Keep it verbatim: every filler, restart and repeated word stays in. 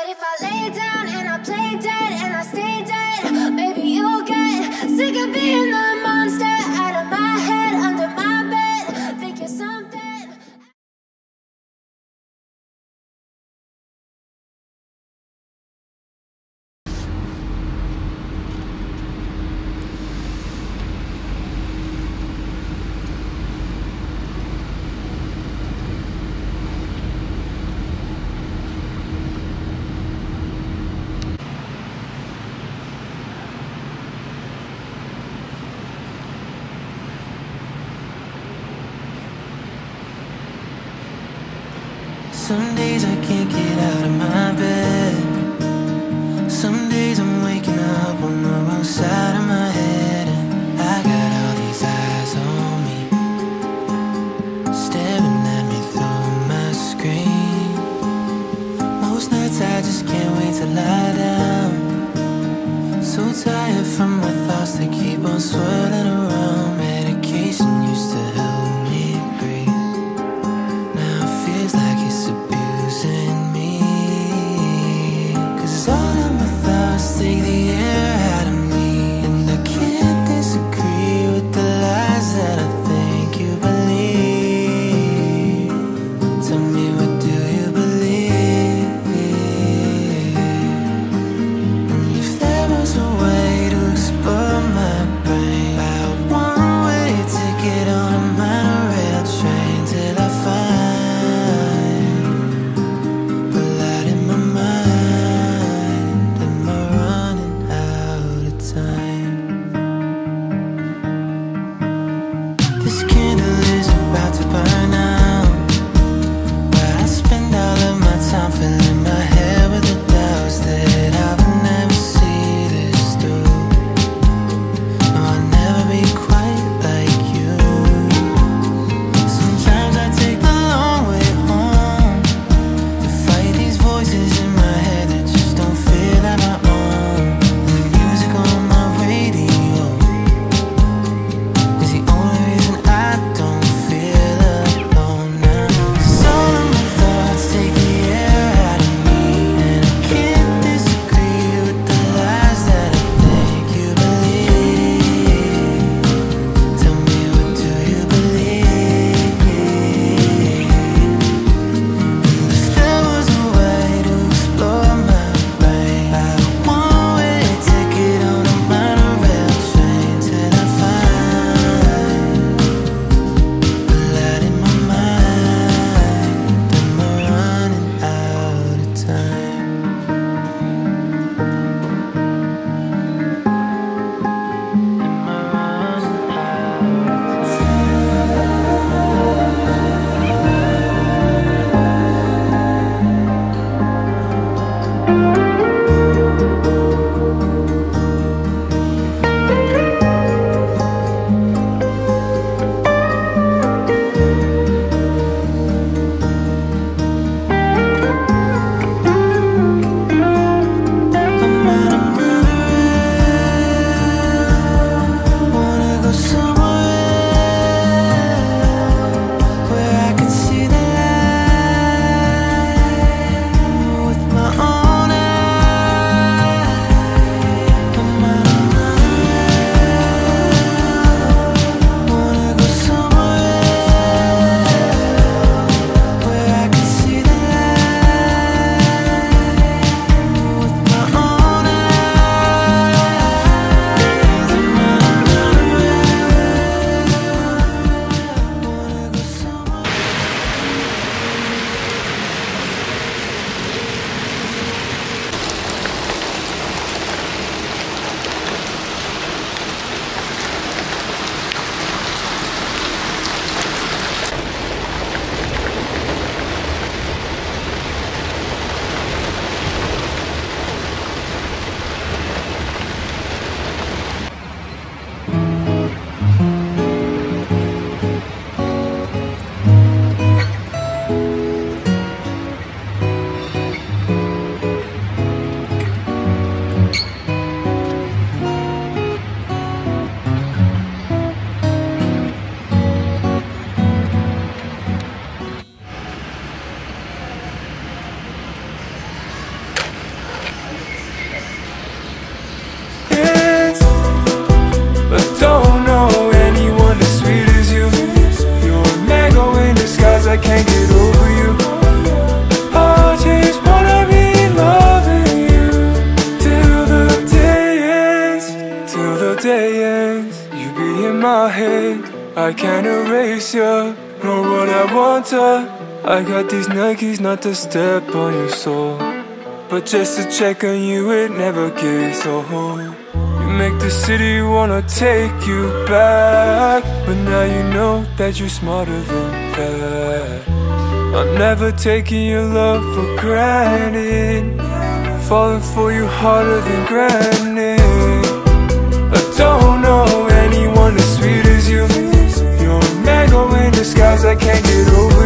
But if I lay down and I play dead and I stay dead, maybe you'll get sick of being the monster out of my head, under my bed, thinking something. Some days I can't get out of my bed. Some days I'm waking up on the wrong side of my head, and I got all these eyes on me, staring at me through my screen. Most nights I just can't wait to lie down. So tired from my thoughts that keep on swirling around. Medication used to help me breathe. Now it feels like it's abusing me. Cause all of my thoughts take the air out of me, and I can't disagree with the lies that I think you believe. Tell me, what do you believe? can't get over you. I just wanna be loving you till the day ends, till the day ends. You be in my head, I can't erase you, nor would I want to. I got these Nikes not to step on your soul, but just to check on you, it never gets old. You make the city wanna take you back, but now you know that you're smarter than that. I'm never taking your love for granted, falling for you harder than granted. I don't know anyone as sweet as you. You're a mango in disguise, I can't get over